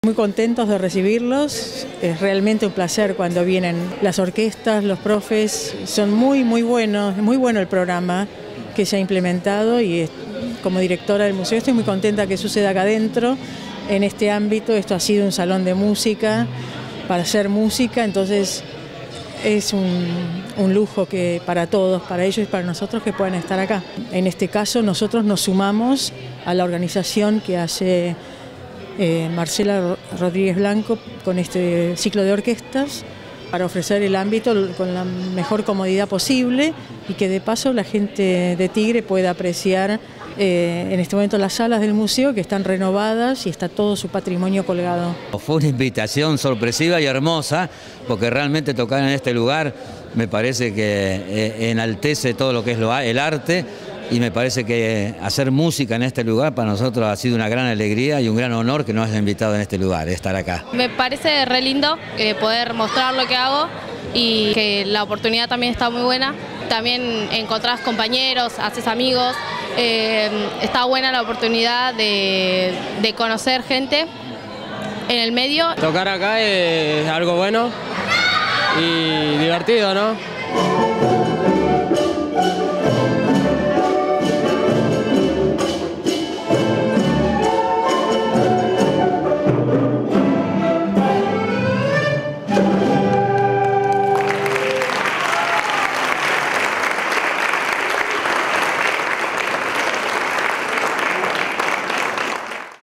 Muy contentos de recibirlos, es realmente un placer cuando vienen las orquestas, los profes, son muy buenos, es muy bueno el programa que se ha implementado y como directora del museo estoy muy contenta que suceda acá adentro, en este ámbito. Esto ha sido un salón de música para hacer música, entonces es un lujo que para todos, para ellos y para nosotros que puedan estar acá. En este caso nosotros nos sumamos a la organización que hace Marcela Rodríguez Blanco con este ciclo de orquestas para ofrecer el ámbito con la mejor comodidad posible y que de paso la gente de Tigre pueda apreciar en este momento las salas del museo que están renovadas y está todo su patrimonio colgado. Fue una invitación sorpresiva y hermosa porque realmente tocar en este lugar me parece que enaltece todo lo que es el arte. Y me parece que hacer música en este lugar para nosotros ha sido una gran alegría y un gran honor que nos hayan invitado en este lugar, estar acá. Me parece re lindo poder mostrar lo que hago y que la oportunidad también está muy buena. También encontrás compañeros, haces amigos, está buena la oportunidad de conocer gente en el medio. Tocar acá es algo bueno y divertido, ¿no?